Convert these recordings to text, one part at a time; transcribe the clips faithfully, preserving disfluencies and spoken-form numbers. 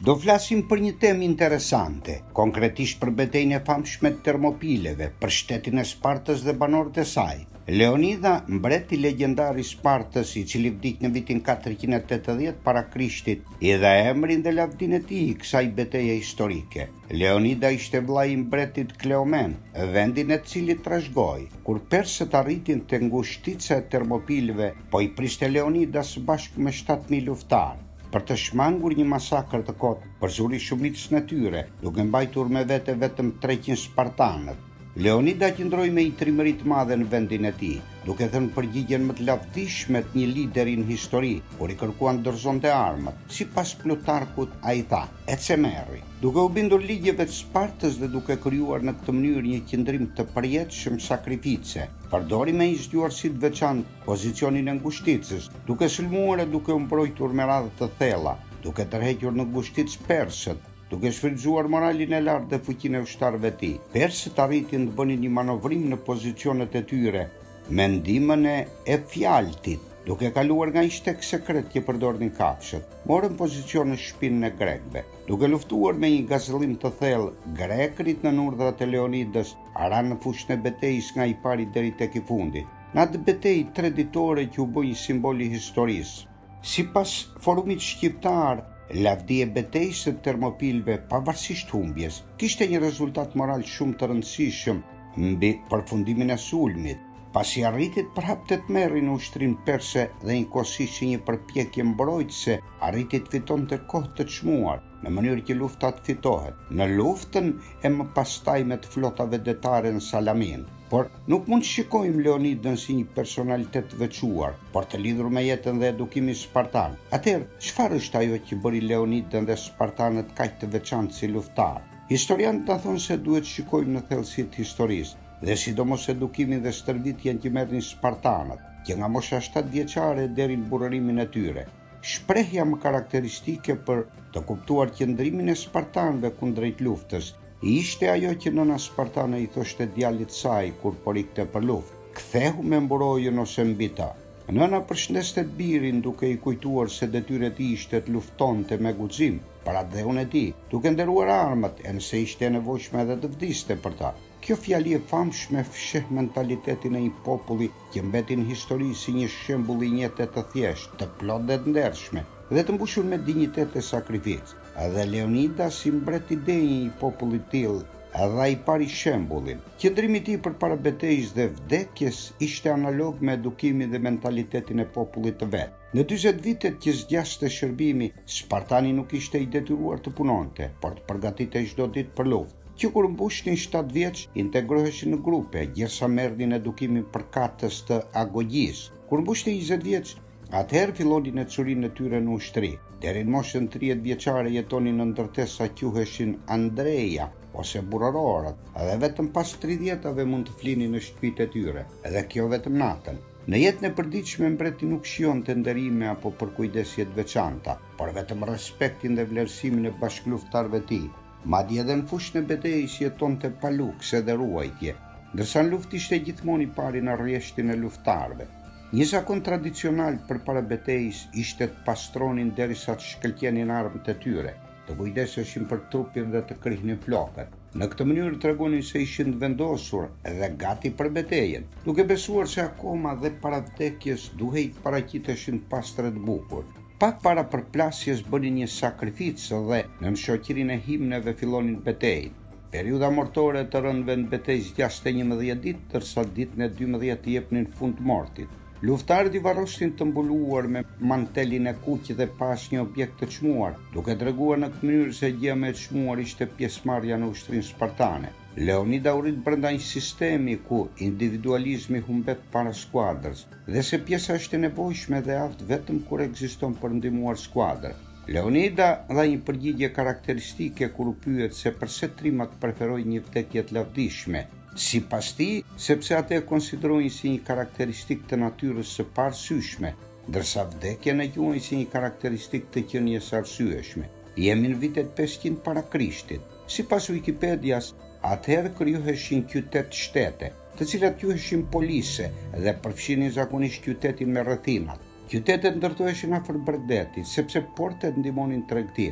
Do flasim për një temë interesante, konkretisht për betejën e famshme të Termopileve, për shtetin e Spartës dhe banorët e saj. Leonida, mbreti legjendar i Spartës, i cili vdik në vitin katërqind e tetëdhjetë para Krishtit, i dha emrin dhe lavdinë e tij kësaj betejë historike. Leonida ishte vllai i mbretit Kleomen, vendin e cilit trashëgoi, kur persët arritin te ngushtica e Termopileve, po i priste Leonida së bashku me shtatë mijë luftarë, për të shmangur një masakër të kotë përzuri shumicës në tyre, duke mbajtur me vete vetëm treqind spartanët. Leonida qëndroi me një trimëri të madhe në vendin e tij, duke thënë përgjigjen më të lavdishme të një lideri në histori, kur i kërkuan dorëzonte armët. Sipas Plutarkut, ai tha: "Ece merri." Duke u bindur ligjeve të Spartës dhe duke krijuar në këtë mënyrë një qëndrim të përjetshëm sakrifice, përdori me një zgjuarsi të veçantë pozicionin e ngushticës, duke sulmuar e duke u mbrojtur me radhë të thella, duke tërhequr në ngushticë persët, duke shfrytzuar moralin e lartë dhe fuqinë e ushtarëve të tij. Persët arritin të bënin një manovrim në pozicionet e tyre me ndihmën e fjaltit, duke kaluar nga një shtek sekret që përdornin kafshët. Morën pozicion në shpinën e grekëve. Duke luftuar me një gazëllim të thellë, grekët në urdhrat e Leonidës aranë në fushën e betejës nga i pari deri tek i fundit. Në atë betejë traditore që u bë një simbol i historisë. Sipas forumit shqiptar, lavdia e betejës së Termopileve, pavarësisht humbjes, kishte një rezultat moral shumë të rëndësishëm mbi përfundimin e sulmit, pasi arritit prapë të të merri në ushtrin perse dhe njëkohësisht si një përpjekje mbrojtëse arritit fiton të kohë të çmuar, në mënyrë që lufta të fitohet. Në luftën e më pastaj me të flotave detare në Salamin, por nuk mund të shikojmë Leonidën si një personalitet të veçuar, por të lidhur me jetën dhe edukimin spartan. Atëherë, çfarë është ajo që bëri Leonidën dhe spartanët kaq të veçantë si luftar? Historianët na thonë se duhet shikojmë në thellësi të historisë, dhe sidomos edukimin dhe stërvitjen që merrin spartanët, që nga mosha shtatë vjeçare deri në burrërimin e tyre. Shprehja më karakteristike për të kuptuar qëndrimin e spartanëve kundrejt luftës ishte ajo që nëna spartane i thoshte djalit saj kur po rikte për luftë: "Kthehu me mburojën ose mbi ta." Nëna përshëndeste birin duke i kujtuar se detyra e tij ishte të luftonte me guxim para dheun e tij, duke nderuar armët, e nëse ishte e nevojshme edhe të vdiste për ta. Kjo fjali e famshme fsheh mentalitetin e një populli që mbeti në histori si një shembull i një jete të thjeshtë, të plotë dhe të ndershme, dhe të mbushur me dinjitet e sakrificë. Edhe Leonida, si mbret i denj i një populli të tillë, edhe ai pari shembullin. Qëndrimi i tij përpara betejës dhe vdekjes ishte analog me edukimin dhe mentalitetin e popullit të vet. Në dyzet vitet që zgjaste shërbimi, spartani nuk ishte i detyruar të punonte, por të përgatitej çdo ditë për luftë, që kur mbushnin shtatë vjeç, integroheshin në grupe, gjithsa merrnin edukimin përkatës të agogjisë. Kur mbushnin njëzet vjeç, atëherë fillonin e çurinë e tyre në ushtri. Deri në moshën tridhjetë vjeçare jetonin në ndërtesa quheshin Andreja ose burrorët, edhe vetëm pas tridhjetave mund të flinin në shtëpitë e tyre, edhe kjo vetëm natën. Në jetën e përditshme mbreti nuk shijonte nderime apo përkujdesje të veçanta, por vetëm respektin dhe vlerësimin e bashkëluftarëve të tij. Madje edhe në fushën e betejës jetonte pa lukse dhe ruajtje, ndërsa në luftë ishte gjithmonë i pari në rrjeshtin e luftarëve. Një zakon tradicional përpara betejës ishte të pastronin derisa të shkëlqenin armët e tyre, të kujdeseshin për trupin dhe të krihnin flokët. Në këtë mënyrë tregonin se ishin të vendosur dhe gati për betejën, duke besuar se akoma dhe para vdekjes duhej të paraqiteshin pastre të bukur. Pak para përplasjes bënin një sakrificë dhe në shoqërinë e himneve fillonin betejën. Periudha mortore të rëndëve në betejë zgjaste njëmbëdhjetë ditë, ndërsa ditën e dymbëdhjetë i jepnin fund mortit. Luftarët i varroshin të mbuluar me mantelin e kuq dhe pas një objekt të çmuar, duke treguar në këtë mënyrë se gjëja më e çmuar ishte pjesëmarrja në ushtrinë spartane. Leonida u rit brenda një sistemi ku individualizmi humbet para skuadrës, dhe se pjesa është e nevojshme dhe aft vetëm kur ekziston për ndihmuar skuadrën. Leonida dha një përgjigje karakteristike kur u pyet se pse trimat preferojnë një vdekje të lavdishme. Sipas tij, sepse atë e konsiderojnë si një karakteristikë të natyrës së parësyeshme, ndërsa vdekjen e quajnë si një karakteristikë të qenies së arsyeshme. Jemi në vitet pesëqind para Krishtit. Sipas Wikipedias, atëherë krijoheshin qytet-shtete, të cilat quheshin polise dhe përfshinin zakonisht qytetin me rrethinat. Qytetet ndërtoheshin afër Bregdetit, sepse portet ndihmonin tregtinë.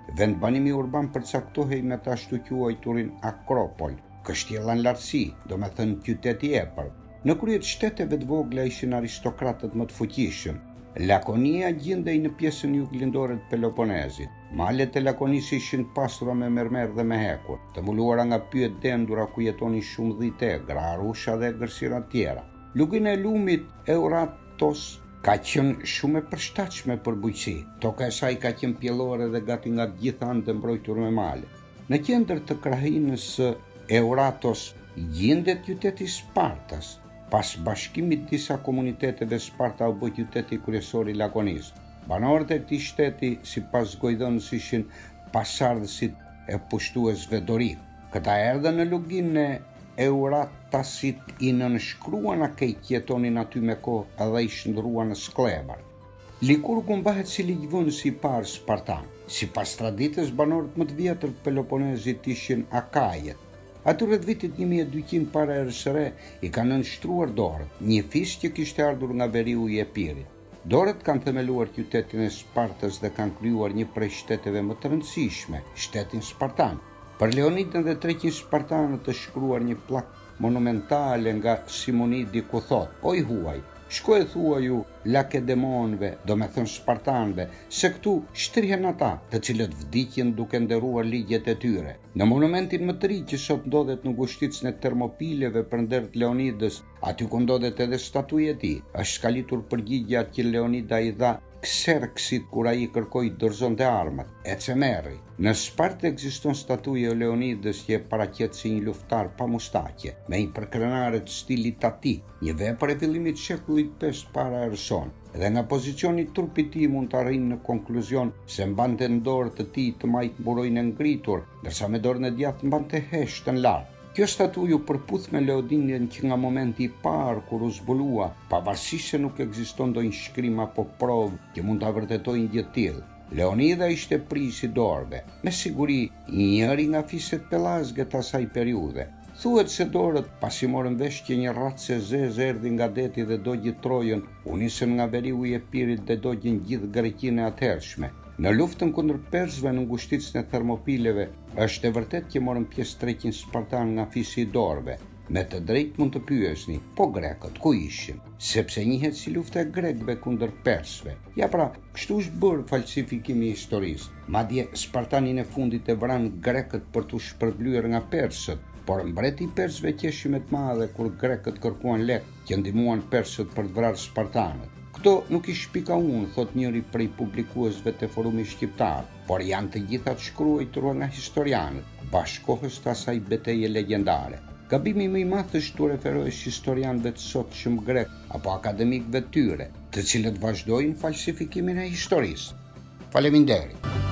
vendbanimi urban përcaktohej me ta ashtu quajturin Akropol, kështjella në lartësi, do me thënë qytet i epër. Në krye të shteteve të vogla ishin aristokratët më të fuqishëm. Lakonia gjendej në pjesën juglindore të Peloponezit. Malet e Lakonisë ishin pasura me mermer dhe me hekur, të mbuluara nga pyet dendura ku jetonin shumë dhite, gra, arusha dhe gërsira tjera. Lugina e lumit Euratos ka qenë shumë e përshtatshme për bujqësi. Toka e saj ka qenë pjellore dhe gati nga të gjitha anët e mbrojtur me male. Në qendër të krahinës së Euratos gjendet qyteti Spartas. Pas bashkimit disa komuniteteve, Sparta u bë qyteti kryesor i Lakonisë. Banorët e këtij shteti, sipas Gojdonës, ishin pasardhësit e pushtuesve dorik. Këta erdhën në luginë e Euratasit, i nënshkruan akej që jetonin aty me kohë edhe i shndruan në sklebar. Likurgu mbahet si ligjvënësi i parë spartan. Sipas traditës, banorët më të vjetër të Peloponezit ishin Akajet. Atyre të vitit një mijë e dyqind para erës së re i kanë nënshtruar dorët, një fis që kishte ardhur nga veriu i Epirit. Dorët kanë themeluar qytetin e Spartës dhe kanë krijuar një prej shteteve më të rëndësishme, shtetin Spartan. Për Leonidën dhe treqind spartanët të shkruar një plak monumentale nga Simonidi ku thot: "O i huaj, shko e thua ju Lakedemonëve, do me thënë Spartanëve, se këtu shtrihen ata, të cilët vdiqën duke nderuar ligjet e tyre." Në monumentin më të ri që sot ndodhet në ngushticën e Termopileve përndër të Leonidës, aty ku ndodhet edhe statuja e tij, është skalitur përgjigja që Leonida i dha Xerxit kur ai kërkoi të dorëzonte armat, e cemerri. Në Spartë ekziston statuja e Leonidës që e paraqet si një luftar pa mustaqe, me një përkrenare të stilit tatik, një vepër e fillimit të shekullit pestë para erës sonë. Dhe nga pozicioni i trupit i tij mund të arrijnë në konkluzion se mbante në dorë të tij të majtë mburojnë ngritur, ndërsa me dorën e djathtë mbante heshtën lart. Kjo statuj u përputh me Leodinën që nga momenti i parë kur u zbulua, pavarësisht se nuk ekziston ndonjë shkrim apo provë që mund ta vërtetojnë gjë të tillë. Leonida ishte prisi i dorëve, me siguri njëri nga fiset pellazge të asaj periudhe. Thuhet se dorët, pasi morën vesh që një racë zezë erdhi nga deti dhe dogji Trojën, u nisën nga veriu i Epirit dhe dogjën gjithë Greqinë e atëhershme. Në luftën kundër persëve në ngushticën e Termopileve, është e vërtet që morën pjesë treqind spartan nga fisi i dorëve. Me të drejtë mund të pyesni, po grekët ku ishin? Sepse njihet si lufta e grekëve kundër persëve. Ja pra, kështu është bërë falsifikimi i historisë. Madje Spartanin e fundit e vranë grekët për t'u shpërblyer nga persët, por mbreti i persëve qeshi më të madhe kur grekët kërkuan lek që ndihmuan persët për të vrarë spartanët. Këto nuk i shpika unë, thot njëri prej publikuesve të forumit shqiptar, por janë të gjitha të shkruajtura nga historianët, bashkohës të asaj betejë legjendare. Gabimi më i madh është të referohesh historianëve të sotshëm grek apo akademikëve të tyre, të cilët vazhdojnë falsifikimin e historisë. Faleminderit.